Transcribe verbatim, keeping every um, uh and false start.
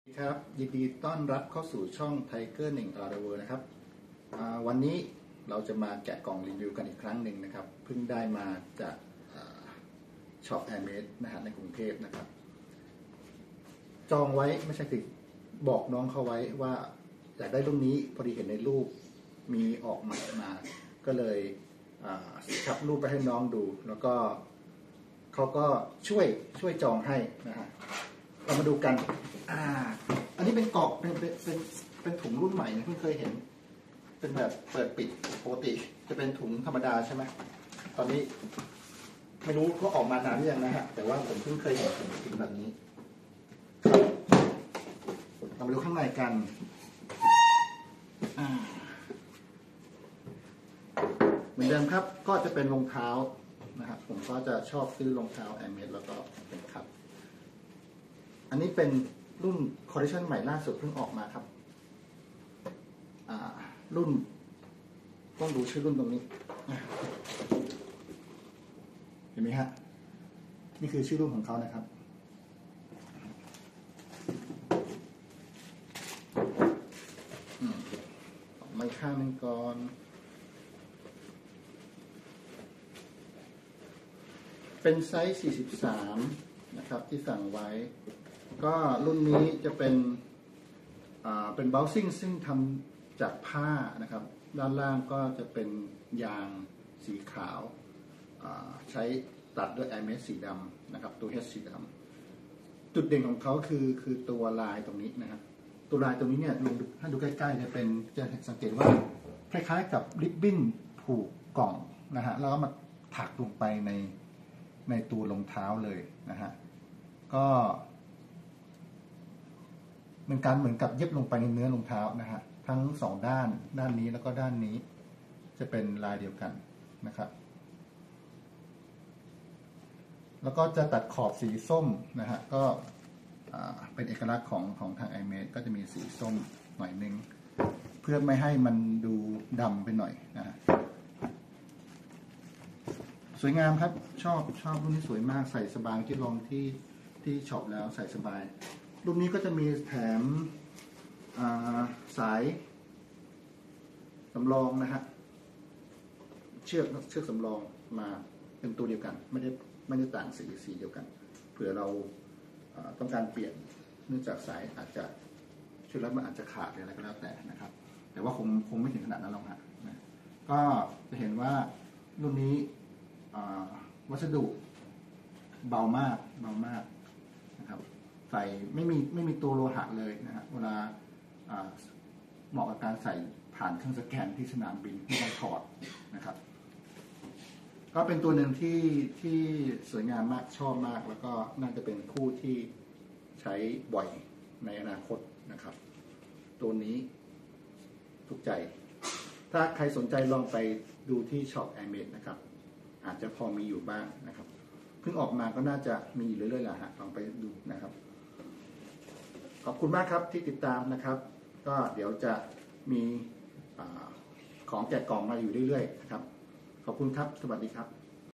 ครับยินดีต้อนรับเข้าสู่ช่อง Tiger หนึ่ง อาร์ เวิร์ นะครับวันนี้เราจะมาแกะกล่องรีวิวกันอีกครั้งหนึ่งนะครับเพิ่งได้มาจากช็อป Handmade นะฮะในกรุงเทพนะครับจองไว้ไม่ใช่สิบอกน้องเขาไว้ว่าอยากได้รุ่นนี้พอดีเห็นในรูปมีออกมามาก็เลยขับรูปไปให้น้องดูแล้วก็เขาก็ช่วยช่วยจองให้นะฮะเรามาดูกันอ่าอันนี้เป็นกล่องเป็นเป็นเป็นเป็นถุงรุ่นใหม่นะเพิ่งเคยเห็นเป็นแบบเปิดปิดปกติจะเป็นถุงธรรมดาใช่ไหมตอนนี้ไม่รู้ก็ออกมานานหรือยังนะฮะแต่ว่าผมเพิ่งเคยเห็นถุงแบบนี้เรามาดูข้างในกันเหมือนเดิมครับก็จะเป็นรองเท้านะครับผมก็จะชอบซื้อรองเท้าแอร์เมสแล้วก็เป็นครับอันนี้เป็นรุ่นคอลเลคชันใหม่ล่าสุดเพิ่งออกมาครับรุ่นต้องดูชื่อรุ่นตรงนี้เห็นไหมฮะนี่คือชื่อรุ่นของเขานะครับไม่ข้างนึงก่อนเป็นไซส์สี่สิบสามนะครับที่สั่งไว้ก็รุ่นนี้จะเป็นอ่าเป็นเบลซิ่งซึ่งทำจากผ้านะครับด้านล่างก็จะเป็นยางสีขาวใช้ตัดด้วยแอร์เมสสีดำนะครับตัว H สีดำจุดเด่นของเขาคือคือตัวลายตรงนี้นะครับตัวลายตรงนี้เนี่ยลงถ้าดูใกล้ๆจะเป็นจะสังเกตว่าคล้ายๆกับริบบิ้นผูกกล่องนะฮะแล้วก็มาถักลงไปในในตัวรองเท้าเลยนะฮะก็เป็นการเหมือนกับเย็บลงไปในเนื้อรองเท้านะฮะทั้งสองด้านด้านนี้แล้วก็ด้านนี้จะเป็นลายเดียวกันนะครับแล้วก็จะตัดขอบสีส้มนะฮะก็เป็นเอกลักษณ์ของของทาง Handmade ก็จะมีสีส้มหน่อยนึงเพื่อไม่ให้มันดูดำไปหน่อยนะฮะสวยงามครับชอบชอบรุ่นนี้สวยมากใส่สบายที่ลองที่ที่ช็อปแล้วใส่สบายรุ่นนี้ก็จะมีแถมสายสำรองนะฮะเชือกเชือกสำรองมาเป็นตัวเดียวกันไม่ได้ไม่ได้ต่างสีสีเดียวกันเผื่อเราต้องการเปลี่ยนเนื่องจากสายอาจจะเชือกรัดมันอาจจะขาดหรืออะไรก็แล้วแต่นะครับแต่ว่าคงคงไม่ถึงขนาดนั้นหรอกฮะก็จะเห็นว่ารุ่นนี้วัสดุเบามากเบามากนะครับใส่ไม่มีไม่มีตัวโลหะเลยนะฮะเวลาเหมาะกับการใส่ผ่านเครื่องสแกนที่สนามบินที่ต้องถอดนะครับก็เป็นตัวหนึ่งที่ที่สวยงามมากชอบมากแล้วก็น่าจะเป็นคู่ที่ใช้บ่อยในอนาคตนะครับตัวนี้ถูกใจถ้าใครสนใจลองไปดูที่ช็อป Handmade นะครับอาจจะพอมีอยู่บ้างนะครับเพิ่งออกมาก็น่าจะมีอยู่เรื่อยๆแหละฮะลองไปดูนะครับขอบคุณมากครับที่ติดตามนะครับก็เดี๋ยวจะมีของแจกกล่องมาอยู่เรื่อยๆนะครับขอบคุณครับสวัสดีครับ